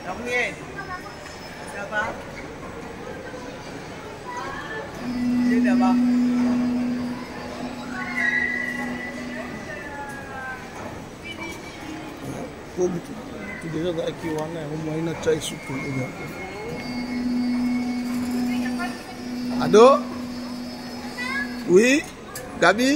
Gabriel, ça va? Viens là-bas. Tu déjà aqui o ano é uma ina chai suku. Ado? Oui? Gabi?